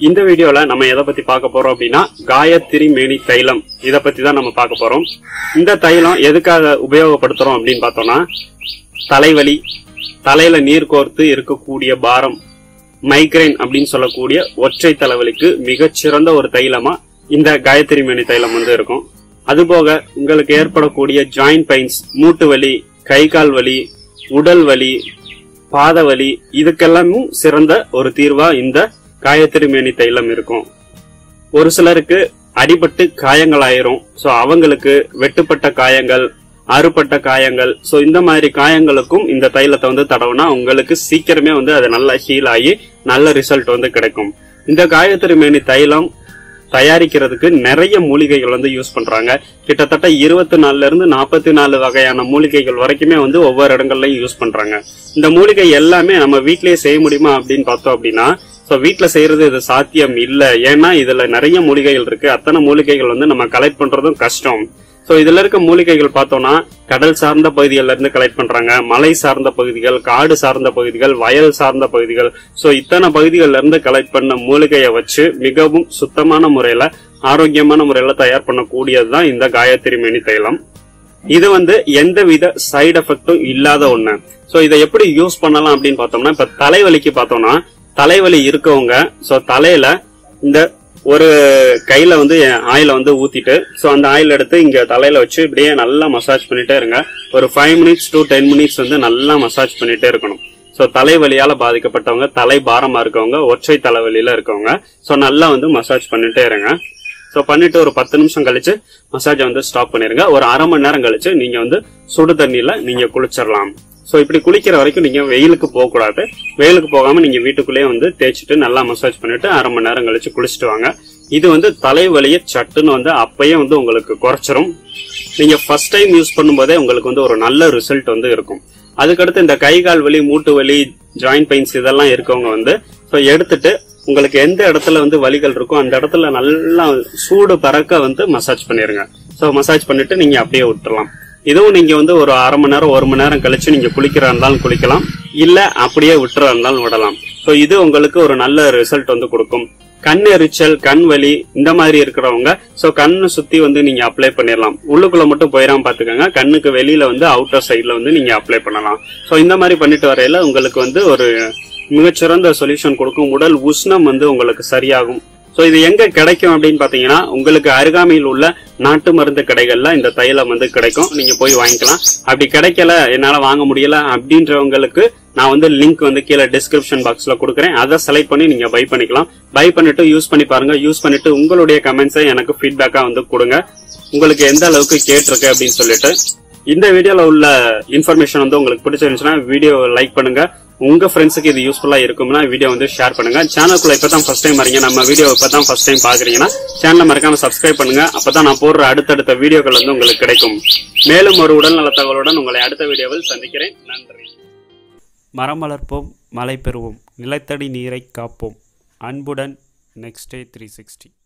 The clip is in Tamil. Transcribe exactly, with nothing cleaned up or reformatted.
இந்த வீடியோல நம்ம எதை பத்தி பார்க்க போறோம் அப்படின்னா காயத்ரி மேனி தைலம் இத பத்தி தான் நம்ம பார்க்க போறோம். இந்த தைலம் எதுக்காக உபயோகப்படுத்துறோம் அப்படின்னு பார்த்தோம்னா தலைவலி, தலையில நீர் கோர்த்து இருக்கக்கூடிய பாரம், மைக்ரைன் அப்படின்னு சொல்லக்கூடிய ஒற்றை தலைவலிக்கு மிகச்சிறந்த ஒரு தைலமா இந்த காயத்ரி மேனி தைலம் வந்து இருக்கும். அதுபோக உங்களுக்கு ஏற்படக்கூடிய ஜாயிண்ட் பெயின்ஸ், மூட்டு வலி, கை கால் வலி, உடல் வலி, பாத வலி இதுக்கெல்லாமும் சிறந்த ஒரு தீர்வா இந்த காயத்ரி மேனி தைலம் இருக்கும். ஒரு சிலருக்கு அடிபட்டு காயங்கள் ஆயிரும். சோ அவங்களுக்கு வெட்டுப்பட்ட காயங்கள், அறுபட்ட காயங்கள், சோ இந்த மாதிரி காயங்களுக்கும் இந்த தைலத்தை வந்து தடவுனா உங்களுக்கு சீக்கிரமே வந்து அது நல்லா ஹீல் ஆகி நல்ல ரிசல்ட் வந்து கிடைக்கும். இந்த காயத்ரி மேனி தைலம் தயாரிக்கிறதுக்கு நிறைய மூலிகைகள் வந்து யூஸ் பண்றாங்க. கிட்டத்தட்ட இருபத்தி நாலுல இருந்து நாற்பத்தி நாலு வகையான மூலிகைகள் வரைக்குமே வந்து ஒவ்வொரு இடங்கள்லயும் யூஸ் பண்றாங்க. இந்த மூலிகை எல்லாமே நம்ம வீட்லயே செய்ய முடியுமா அப்படின்னு பார்த்தோம் அப்படின்னா சோ வீட்டுல செய்யறது இது சாத்தியம் இல்ல. ஏன்னா இதுல நிறைய மூலிகைகள் இருக்கு. அத்தனை மூலிகைகள் வந்து நம்ம கலெக்ட் பண்றதும் கஷ்டம். சோ இதுல இருக்க மூலிகைகள் பார்த்தோம்னா கடல் சார்ந்த பகுதிகள்ல இருந்து கலெக்ட் பண்றாங்க, மலை சார்ந்த பகுதிகள், காடு சார்ந்த பகுதிகள், வயல் சார்ந்த பகுதிகள். சோ இத்தனை பகுதிகள்ல இருந்து கலெக்ட் பண்ண மூலிகையை வச்சு மிகவும் சுத்தமான முறையில, ஆரோக்கியமான முறையில தயார் பண்ணக்கூடியதுதான் இந்த காயத்ரி மேனி தைலம். இது வந்து எந்தவித சைடு எஃபெக்டும் இல்லாத ஒண்ணு. சோ இதை எப்படி யூஸ் பண்ணலாம் அப்படின்னு பார்த்தோம்னா, இப்ப தலைவலிக்கு பார்த்தோம்னா தலைவலி இருக்கவங்க சோ தலையில இந்த ஒரு கையில வந்து ஆயில வந்து ஊத்திட்டு சோ அந்த ஆயில் எடுத்து இங்க தலையில வச்சு இப்படியே நல்லா மசாஜ் பண்ணிட்டே இருங்க. ஒரு five minutes to ten minutes வந்து நல்லா மசாஜ் பண்ணிட்டே இருக்கணும். சோ தலைவலியால பாதிக்கப்பட்டவங்க, தலை பாரமா இருக்கவங்க, ஒற்றை தலைவலியில இருக்கவங்க சோ நல்லா வந்து மசாஜ் பண்ணிட்டே இருங்க. சோ பண்ணிட்டு ஒரு பத்து நிமிஷம் கழிச்சு மசாஜ் வந்து ஸ்டாப் பண்ணிருங்க. ஒரு அரை மணி நேரம் கழிச்சு நீங்க வந்து சுடு தண்ணியில நீங்க குளிச்சிடலாம். சோ இப்படி குளிக்கிற வரைக்கும் நீங்க வெயிலுக்கு போக கூடாது. வெயிலுக்கு போகாம நீங்க வீட்டுக்குள்ளேயே வந்து தேய்ச்சிட்டு நல்லா மசாஜ் பண்ணிட்டு அரை மணி நேரம் கழிச்சு குளிச்சுட்டு வாங்க. இது வந்து தலைவலியை சட்டுன்னு வந்து அப்பயே வந்து உங்களுக்கு குறைச்சிரும். நீங்க ஃபர்ஸ்ட் டைம் யூஸ் பண்ணும்போதே உங்களுக்கு வந்து ஒரு நல்ல ரிசல்ட் வந்து இருக்கும். அதுக்கடுத்து இந்த கை கால் வலி, மூட்டு வலி, ஜாயிண்ட் பெயின்ஸ் இதெல்லாம் இருக்கவங்க வந்து சோ எடுத்துட்டு உங்களுக்கு எந்த இடத்துல வந்து வலிகள் இருக்கோ அந்த இடத்துல நல்லா சூடு பறக்க வந்து மசாஜ் பண்ணிருங்க. சோ மசாஜ் பண்ணிட்டு நீங்க அப்படியே விட்டுறலாம். இதுவும் நீங்க வந்து ஒரு அரை மணி நேரம் ஒரு மணி நேரம் கழிச்சு நீங்க குளிக்கிறா இருந்தாலும் குளிக்கலாம், இல்ல அப்படியே விட்டுறா இருந்தாலும் விடலாம். சோ இது உங்களுக்கு ஒரு நல்ல ரிசல்ட் வந்து கொடுக்கும். கண் எரிச்சல், கண் வலி இந்த மாதிரி இருக்கிறவங்க சோ கண்ணு சுத்தி வந்து நீங்க அப்ளை பண்ணிடலாம். உள்ளுக்குள்ள மட்டும் போயிடாம பாத்துக்கோங்க. கண்ணுக்கு வெளியில வந்து அவுட்டர் சைட்ல வந்து நீங்க அப்ளை பண்ணலாம். சோ இந்த மாதிரி பண்ணிட்டு வரையில உங்களுக்கு வந்து ஒரு மிகச்சிறந்த சொல்யூஷன் கொடுக்கும். உடல் உஷ்ணம் வந்து உங்களுக்கு சரியாகும். சோ இது எங்க கிடைக்கும் அப்படின்னு பாத்தீங்கன்னா உங்களுக்கு அருகாமையில் உள்ள நாட்டு மருந்து கடைகள்ல இந்த தைலம் வந்து கிடைக்கும். நீங்க போய் வாங்கிக்கலாம். அப்படி கிடைக்கல, என்னால வாங்க முடியல அப்படின்றவங்களுக்கு நான் வந்து லிங்க் வந்து கீழே டிஸ்கிரிப்ஷன் பாக்ஸ்ல கொடுக்குறேன். அதை செலக்ட் பண்ணி நீங்க பை பண்ணிக்கலாம். பை பண்ணிட்டு யூஸ் பண்ணி பாருங்க. யூஸ் பண்ணிட்டு உங்களுடைய கமெண்ட்ஸை எனக்கு ஃபீட்பேக்கா வந்து கொடுங்க. உங்களுக்கு எந்த அளவுக்கு கேட்டிருக்கு அப்படின்னு சொல்லிட்டு. இந்த வீடியோல உள்ள இன்ஃபர்மேஷன் வந்து உங்களுக்கு பிடிச்சிருந்துச்சுன்னா வீடியோ லைக் பண்ணுங்க. உங்க ஃப்ரெண்ட்ஸுக்கு இது யூஸ்ஃபுல்லா இருக்கும்னா வீடியோ வந்து ஷேர் பண்ணுங்க. சேனலுக்குள்ள இப்பதான் ஃபர்ஸ்ட் டைம் வரீங்க, நம்ம வீடியோ இப்பதான் ஃபர்ஸ்ட் டைம் பாக்குறீங்கன்னா சேனலை மறக்காம சப்ஸ்கிரைப் பண்ணுங்க. அப்பதான் நான் போடுற அடுத்தடுத்த வீடியோக்கள் வந்து உங்களுக்கு கிடைக்கும். மேலும் ஒரு உடல்நல தகவலுடன் உங்களை அடுத்த வீடியோவில் சந்திக்கிறேன். நன்றி. மரம் வளர்ப்போம், மழை பெறுவோம், நிலத்தடி நீரை காப்போம். அன்புடன் நெக்ஸ்ட் டே த்ரீ சிக்ஸ்டி.